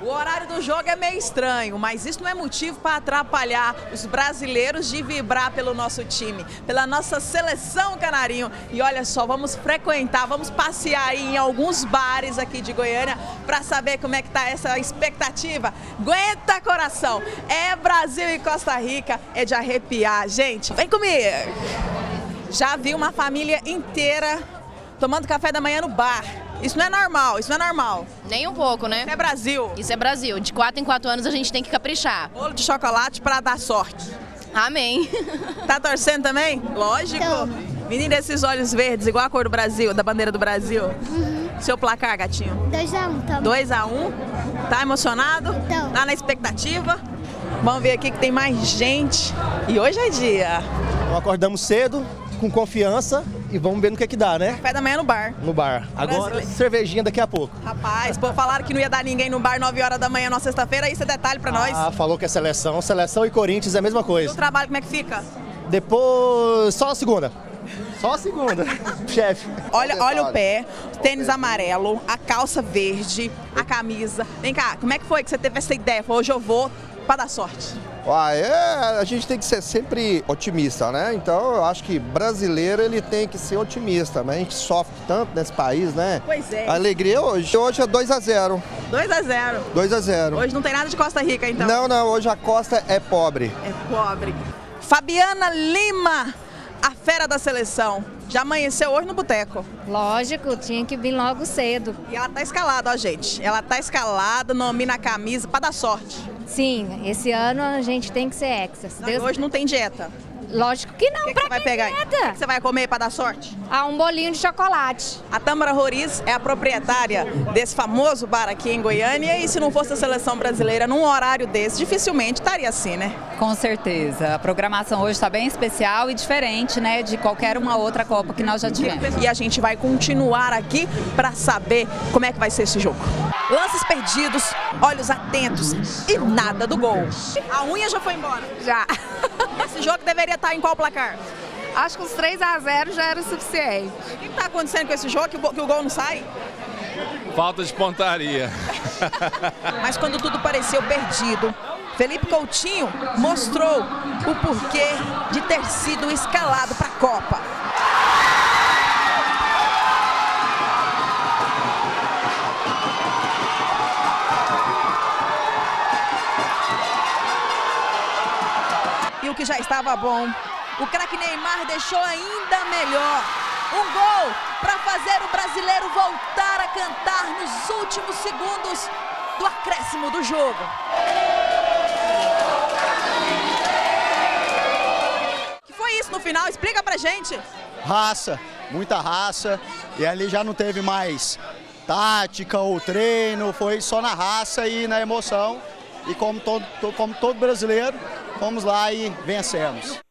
O horário do jogo é meio estranho, mas isso não é motivo para atrapalhar os brasileiros de vibrar pelo nosso time, pela nossa seleção canarinho. E olha só, vamos frequentar, vamos passear aí em alguns bares aqui de Goiânia para saber como é que tá essa expectativa. Aguenta, coração! É Brasil e Costa Rica, é de arrepiar. Gente, vem comigo! Já vi uma família inteira tomando café da manhã no bar. Isso não é normal, isso não é normal. Nem um pouco, né? Isso é Brasil. Isso é Brasil. De 4 em 4 anos a gente tem que caprichar. Bolo de chocolate para dar sorte. Amém. Tá torcendo também? Lógico. Menina, esses olhos verdes, igual a cor do Brasil, da bandeira do Brasil. Seu placar, gatinho? 2-1 também. 2-1. Tá emocionado? Tô. Tá na expectativa? Vamos ver aqui que tem mais gente. E hoje é dia. Então, acordamos cedo, com confiança e vamos ver no que dá, né? Café da manhã no bar. No bar. Agora, Brasileiro. cervejinha daqui a pouco. Rapaz, pô, falaram que não ia dar ninguém no bar 9 horas da manhã na sexta-feira, isso é detalhe pra nós. Ah, falou que é seleção. Seleção e Corinthians é a mesma E o coisa. trabalho como é que fica? Depois, só a segunda. Só a segunda, chefe. Olha o pé, tênis amarelo, a calça verde, a camisa. Vem cá, como é que foi que você teve essa ideia? Falou, hoje eu vou pra dar sorte. A gente tem que ser sempre otimista, né? Então eu acho que brasileiro ele tem que ser otimista, né? A gente sofre tanto nesse país, né? Pois é. A alegria hoje é 2-0. 2-0. 2-0. Hoje não tem nada de Costa Rica, então. Não, hoje a Costa é pobre. É pobre. Fabiana Lima, a fera da seleção. Já amanheceu hoje no boteco. Lógico, tinha que vir logo cedo. E ela tá escalada, ó, gente. Ela tá escalada, nomina a camisa pra dar sorte. Sim, esse ano a gente tem que ser hexa. Não, e hoje não tem dieta. Lógico que não, O que pra você vai quem pegar aí? O dieta? que você vai comer pra dar sorte? Ah, um bolinho de chocolate. A Tâmara Roriz é a proprietária desse famoso bar aqui em Goiânia e se não fosse a seleção brasileira num horário desse, dificilmente estaria assim, né? Com certeza. A programação hoje está bem especial e diferente, né, de qualquer uma outra Copa que nós já tivemos. E a gente vai continuar aqui para saber como é que vai ser esse jogo. Lances perdidos, olhos atentos e nada do gol. A unha já foi embora. Já. Esse jogo deveria estar em qual placar? Acho que uns 3-0 já era o suficiente. O que está acontecendo com esse jogo que o gol não sai? Falta de pontaria. Mas quando tudo pareceu perdido, Felipe Coutinho mostrou o porquê de ter sido escalado para a Copa. E o que já estava bom, o craque Neymar deixou ainda melhor. Um gol para fazer o brasileiro voltar a cantar nos últimos segundos do acréscimo do jogo. O que foi isso no final? Explica pra gente. Raça, muita raça. E ali já não teve mais tática ou treino, foi só na raça e na emoção. E como todo brasileiro, fomos lá e vencemos.